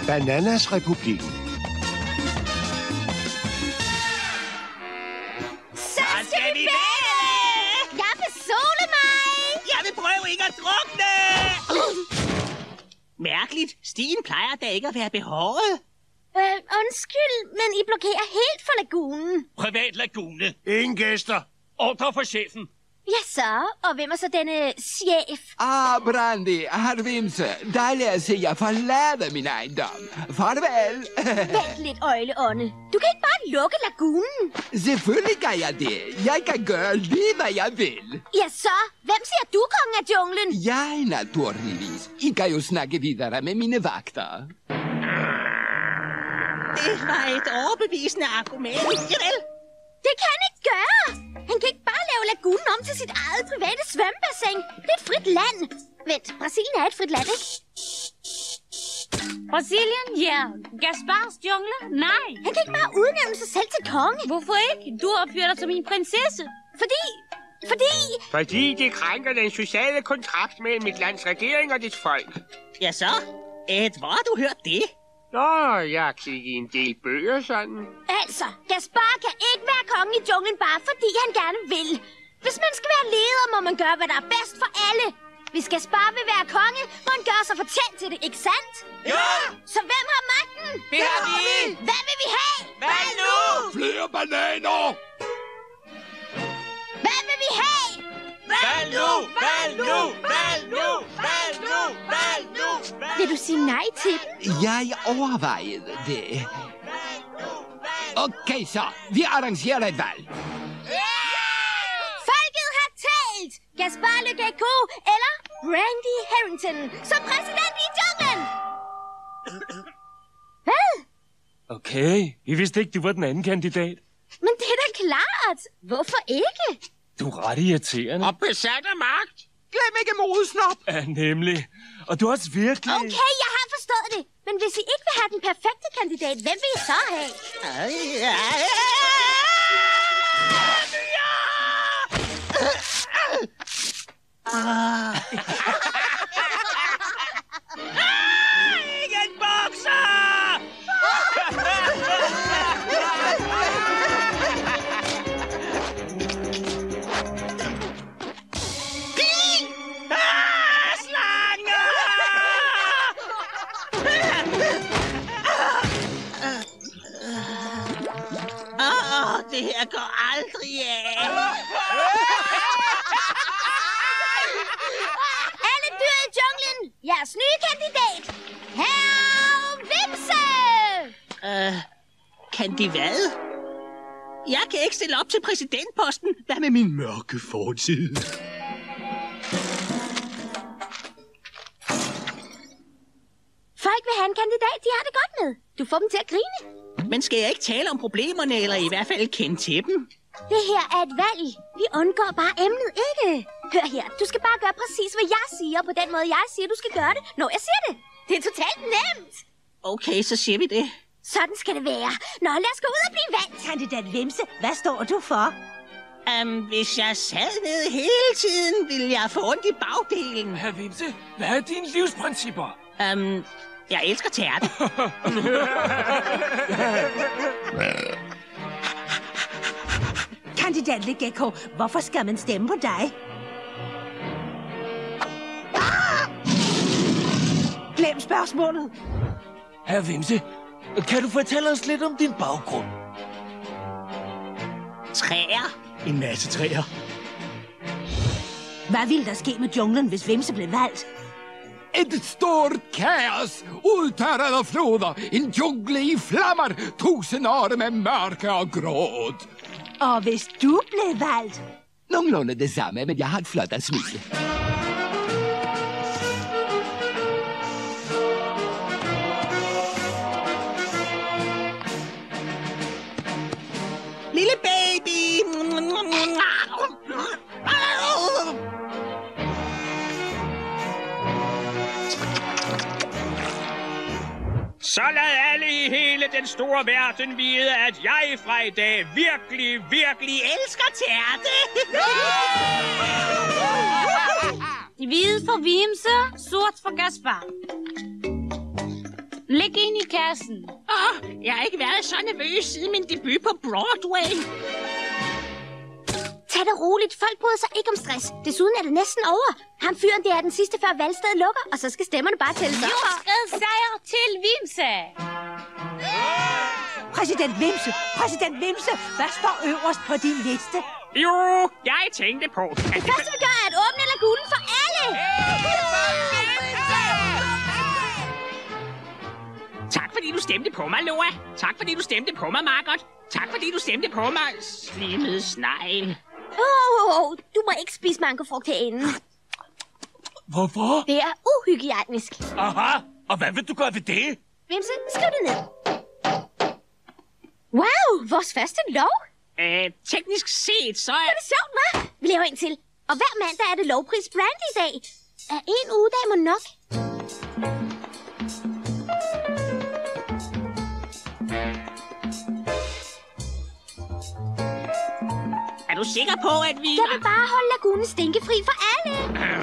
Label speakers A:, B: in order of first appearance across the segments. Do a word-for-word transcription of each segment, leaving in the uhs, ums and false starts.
A: Bananas Republik.
B: Så skal vi bade! Jeg vil sole mig!
C: Jeg vil prøve ikke at drukne! Mærkeligt. Stien plejer da ikke at være behovet.
B: Øh, undskyld, men I blokerer helt for lagunen.
D: Privat lagune.
A: Ingen gæster.
D: Ordre for chefen.
B: Ja så, og hvem er så denne chef?
E: Ah, Brandy, herr Vimse. Dejligt at se jer forlade min ejendom. Farvel.
B: Vent lidt, øjleånde. Du kan ikke bare lukke lagunen.
E: Selvfølgelig kan jeg det. Jeg kan gøre lige, hvad jeg vil.
B: Ja så, hvem siger du, kongen af junglen?
E: Jeg, naturligvis. I kan jo snakke videre med mine vagter.
C: Det var et overbevisende argument. Javel.
B: Det kan han ikke gøre. Han kan ikke bare lave lagunen om til sit eget private svømmebassin. Det er et frit land. Vent, Brasilien er et frit land, ikke?
F: Brasilien? Ja. Gaspars jungle? Nej.
B: Han kan ikke bare udnævne sig selv til konge.
F: Hvorfor ikke? Du opfører dig som en prinsesse.
B: Fordi... Fordi...
G: Fordi det krænker den sociale kontrakt mellem mit lands regering og dets folk.
C: Ja så. Ed, hvor har du hørt det?
G: Nå, jeg har kigget i en del bøger sådan.
B: Altså, Gaspar kan ikke være konge i junglen bare fordi han gerne vil. Hvis man skal være leder, må man gøre, hvad der er bedst for alle. Hvis Gaspar vil være konge, må han gøre sig fortjent til det, ikke sandt?
G: Ja!
B: Så hvem har magten?
G: Det har vi!
B: Hvad vil vi have?
G: Hvad nu?
E: Flere bananer!
B: Hvad vil vi have?
G: Hvad nu? Hvad nu? Hvad nu? Hvad nu? Hvad nu?
B: Vil du sige nej til dem?
E: Jeg overvejede det. Okay, så. Vi arrangerer et valg.
B: Folket har talt! Gaspar Le Gecko eller Brandy Harrington som præsident i junglen! Hvad?
D: Okay, vi vidste ikke, du var den anden kandidat.
B: Men det er da klart. Hvorfor ikke?
D: Du er ret irriterende.
G: Og besat af magt.
E: Glem ikke modesnop.
D: Ja, nemlig. Og du er også virkelig...
B: Okay, jeg har forstået det. Men hvis I ikke vil have den perfekte kandidat, hvem vil I så have?
C: Ikke en bokser! Ah, slanger! Åh, det her går aldrig af.
B: Alle dyr i junglen. Jeres nye kandidat. Herr Vimse!
C: Øh, kan de hvad? Jeg kan ikke stille op til præsidentposten. Hvad med min mørke fortid?
B: Folk vil have en kandidat, de har det godt med. Du får dem til at grine.
C: Men skal jeg ikke tale om problemerne, eller i hvert fald kende til dem?
B: Det her er et valg. Vi undgår bare emnet, ikke? Hør her, du skal bare gøre præcis, hvad jeg siger, på den måde, jeg siger, du skal gøre det, når jeg siger det. Det er totalt nemt.
C: Okay, så siger vi det.
B: Sådan skal det være. Nå, lad os gå ud og blive valgt.
H: Kandidat Vimse, hvad står du for?
C: Um, hvis jeg sad ned hele tiden, ville jeg få ondt i bagdelen.
D: Herr Vimse, hvad er dine livsprincipper?
C: Um, jeg elsker tærte.
H: Kandidat Le Gecko, hvorfor skal man stemme på dig? Ah! Glem spørgsmålet.
D: Herr Vimse, kan du fortælle os lidt om din baggrund?
C: Træer. En masse træer.
H: Hvad ville der ske med junglen, hvis Vimse blev valgt?
E: Et stort kaos, udtørrede floder, en jungle i flammer, tusind år med mørke og gråd.
H: Og hvis du blev valgt?
E: Nogenlunde det samme, men jeg har et flot smil.
C: Lille baby.
G: Så lad alle i hele den store verden vide, at jeg fra i dag virkelig, virkelig elsker tærte.
F: Hvide for Vimse, sort for Gaspar. Læg ind i kassen.
C: Åh, oh, jeg har ikke været så nervøs siden min debut på Broadway.
B: Tag det roligt. Folk bryder sig ikke om stress. Desuden er det næsten over. Ham fyren, det er den sidste, før valgstedet lukker, og så skal stemmerne bare tælles op.
F: Jordskred sejr til Vimse.
H: Præsident Vimse, præsident Vimse, hvad står øverst på din liste?
G: Jo, jeg tænkte på...
B: Det første, vi gør, er at åbne lagunen for alle.
G: Tak fordi du stemte på mig, Loa. Tak fordi du stemte på mig, Margot. Tak fordi du stemte på mig, slimet snegl.
B: Åh, oh, oh, du må ikke spise mangofrugt herinde.
D: Hvorfor?
B: Det er uhygiejnisk.
D: Aha, og hvad vil du gøre ved det?
B: Vimse, skriv det ned. Wow, vores første lov.
G: Øh, teknisk set, så er...
B: Det er sjovt, hva'? Vi laver en til. Og hver mandag er det lovpris Brandy-dag. Er en ugedag må nok?
C: Er du sikker på, at vi...
B: Jeg vil bare holde lagunen stinkefri for alle.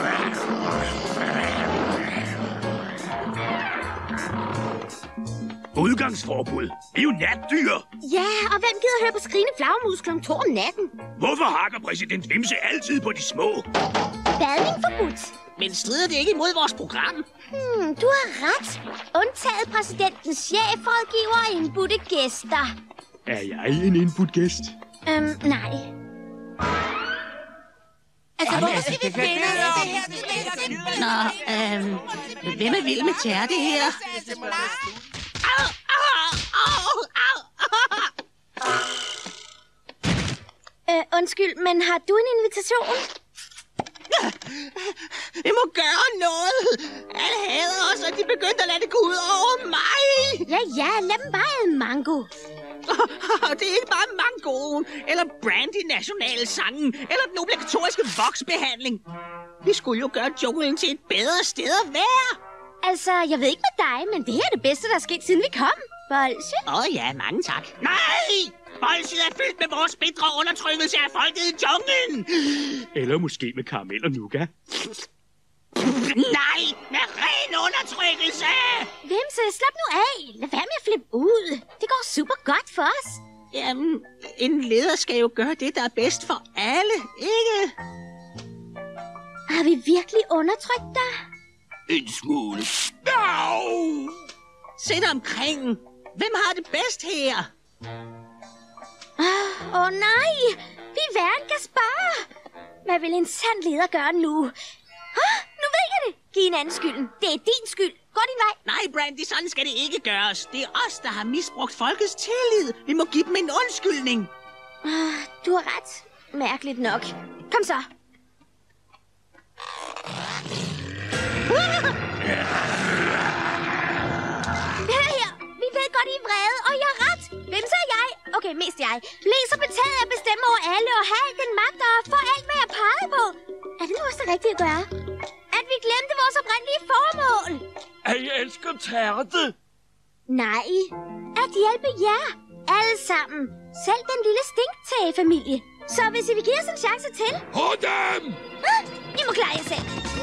A: Udgangsforbud. Det er jo natdyr.
B: Ja, og hvem gider høre på skrigende flagermus klokken to om natten?
A: Hvorfor hakker præsident Vimse altid på de små?
B: Badning forbudt.
C: Men strider det ikke imod vores program?
B: Hmm, du har ret. Undtaget præsidentens chefrådgiver og indbudte gæster.
A: Er jeg en indbudt gæst?
B: Øhm, nej.
H: Altså, hvor
D: altså,
H: skal vi
D: det kan-
H: finde
D: det er-
H: det her? Det er det her.
C: Nå, øhm... Hvem er vild med tærte her? Au, au, au, au.
B: Øh, undskyld, men har du en invitation?
C: Vi må gøre noget. Alle hader os, og de begyndte at lade det gå ud over mig.
B: Ja, ja, lad dem bare æde mango.
C: Det er ikke bare mangoen, eller Brandy nationalsangen, eller den obligatoriske voksbehandling. Vi skulle jo gøre junglen til et bedre sted at være.
B: Altså, jeg ved ikke med dig, men det her er det bedste, der er sket, siden vi kom. Bolsje?
C: Åh oh, ja, mange tak. Nej! Bolsjet er fyldt med vores bitre undertrykkelse af folket i junglen.
A: Eller måske med karamel og nougat.
C: Nej, med ren undertrykkelse!
B: Vimse, slap nu af. Lad være med at flippe ud. Det går super godt for os.
C: Jamen, en leder skal jo gøre det, der er bedst for alle, ikke?
B: Har vi virkelig undertrykt dig?
A: En smule.
C: Au! Se dig omkring. Hvem har det bedst her?
B: Åh oh, nej, vi er værre end Gaspar. Hvad vil en sand leder gøre nu? Ah, nu ved jeg det. Giv en anden skylden. Det er din skyld. Gå din vej.
C: Nej, Brandy, sådan skal det ikke gøres. Det er os, der har misbrugt folkets tillid. Vi må give dem en undskyldning.
B: Ah, du har ret. Mærkeligt nok. Kom så. Hør her. Vi ved godt, I er vrede, og jeg har ret. Hvem så er jeg? Okay, mest jeg. Blev så betaget af at bestemme over alle og have al den magt og få alt, hvad jeg pegede på. Er det nu også det rigtige at gøre? At vi glemte vores oprindelige formål.
D: At I elsker tærte?
B: Nej. At hjælpe jer. Alle sammen. Selv den lille stinktagefamilie. Så hvis I vil give os en chance til...
A: På dem!
B: Ah, I må klare jer selv.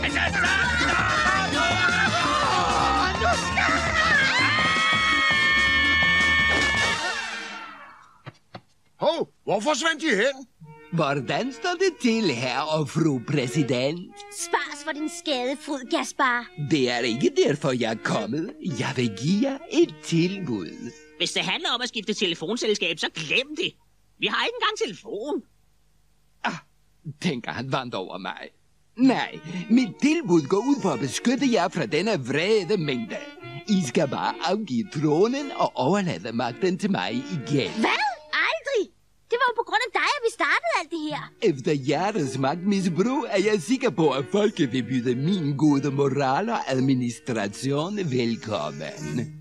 A: Hov, hvor forsvandt de hen?
I: Hvordan står det til, herre og fru præsident?
B: Spars for din skadefryd, Gaspar.
I: Det er ikke derfor, jeg er kommet. Jeg vil give jer et tilbud.
C: Hvis det handler om at skifte telefonselskab, så glem det. Vi har ikke engang telefon.
I: Ah, tænker han vandt over mig. Nej, mit tilbud går ud på at beskytte jer fra denne vrede mængde. I skal bare afgive tronen og overlade magten til mig igen.
B: Hvad? Aldrig! Det var jo på grund af dig, at vi startede alt det her.
I: Efter jeres magtmisbrug er jeg sikker på, at folket vil byde min gode moral og administration velkommen.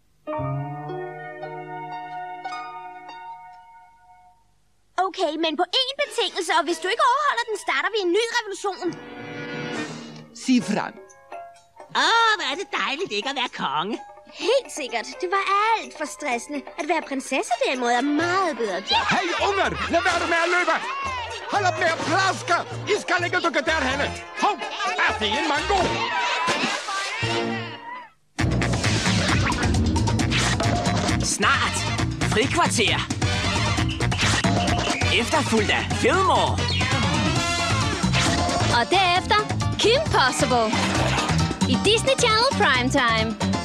B: Okay, men på én betingelse, og hvis du ikke overholder den, starter vi en ny revolution.
I: Sig frem.
C: Åh, oh, hvor er det dejligt ikke at være konge.
B: Helt sikkert. Det var alt for stressende. At være prinsesse derimod er meget bedre.
E: Hey, unger! Lad være med at løbe! Hold op med at plaske! I skal ikke dukke derhenne! Hov! Er det en mango?
J: Snart Frikvarter. Efterfulgt af Fillmore.
B: Og derefter Kim Possible. I Disney Channel Primetime.